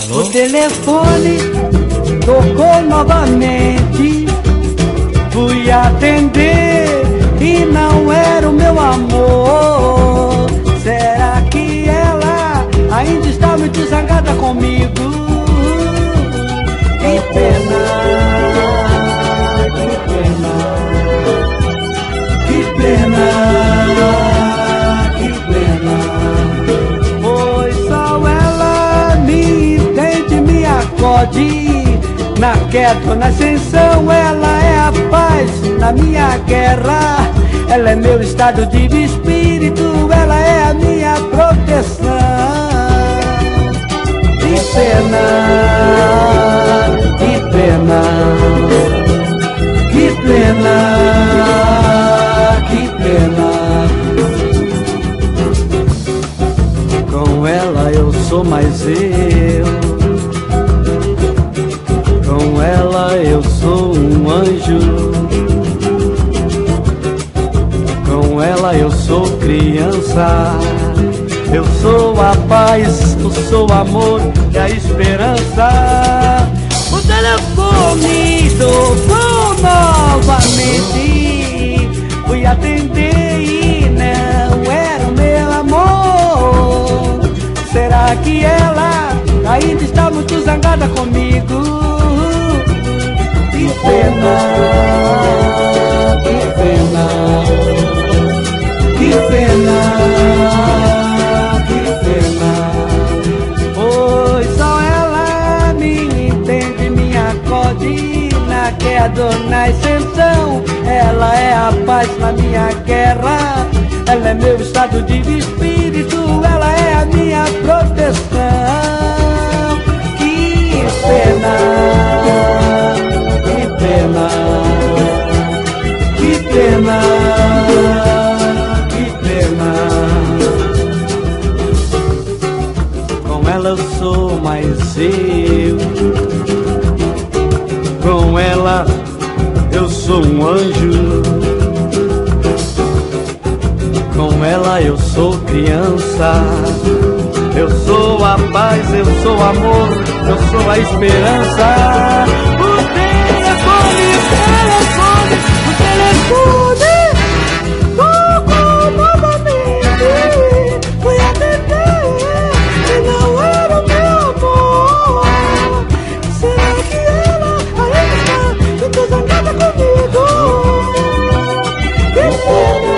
O telefone tocou novamente. Fui atender e não era o meu amor. Será que ela ainda está muito zangada comigo? Que pena, que pena, que pena, que pena. Pois só ela me entende, me acode. Na queda ou na ascensão, ela é a paz na minha guerra. Ela é meu estado de espírito, ela é a minha proteção. Que pena, que pena, que pena, que pena. Com ela eu sou mais eu. Com ela eu sou um anjo. Com ela eu sou criança. Eu sou a paz, eu sou o amor e a esperança. O telefone tocou novamente. Fui atender e não era o meu amor. Será que ela ainda está muito zangada comigo? Que pena, que pena, que pena, que pena. Pois só ela me entende, me acode na queda ou na ascensão. Ela é a paz na minha guerra. Ela é meu estado de espírito, ela é a minha proteção. Que pena, que pena, que pena, que pena. Com ela eu sou mais eu. Com ela eu sou um anjo. Com ela eu sou criança. Eu sou a paz, eu sou o amor, eu sou a esperança. O telefone tocou novamente. Fui atender e não era o meu amor. Será que ela ainda está muito zangada comigo? Que pena,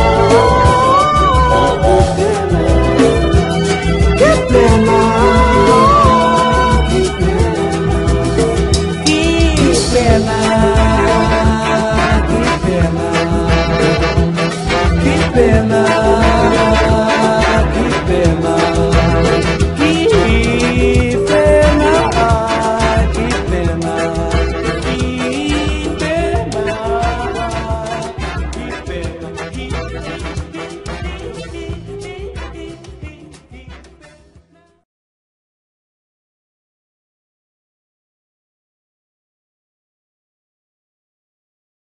que pena, que pena, que pena, que pena.